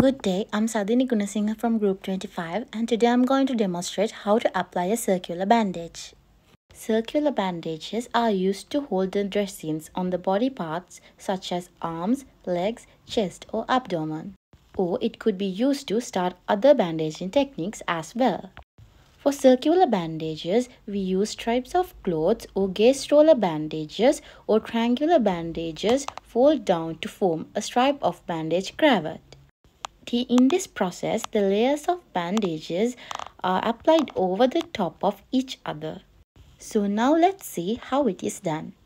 Good day, I'm Sadini Gunasinghe from Group 25 and today I'm going to demonstrate how to apply a circular bandage. Circular bandages are used to hold the dressings on the body parts such as arms, legs, chest or abdomen. Or it could be used to start other bandaging techniques as well. For circular bandages, we use stripes of cloths or gauze roller bandages or triangular bandages fold down to form a stripe of bandage cravat. In this process, the layers of bandages are applied over the top of each other. So now let's see how it is done.